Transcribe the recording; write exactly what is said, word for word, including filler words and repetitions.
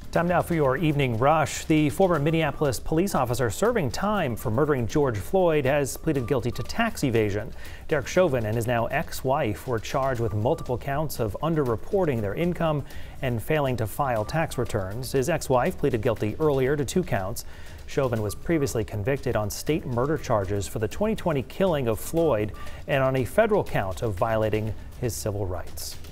Time now for your evening rush. The former Minneapolis police officer serving time for murdering George Floyd has pleaded guilty to tax evasion. Derek Chauvin and his now ex-wife were charged with multiple counts of underreporting their income and failing to file tax returns. His ex-wife pleaded guilty earlier to two counts. Chauvin was previously convicted on state murder charges for the twenty twenty killing of Floyd and on a federal count of violating his civil rights.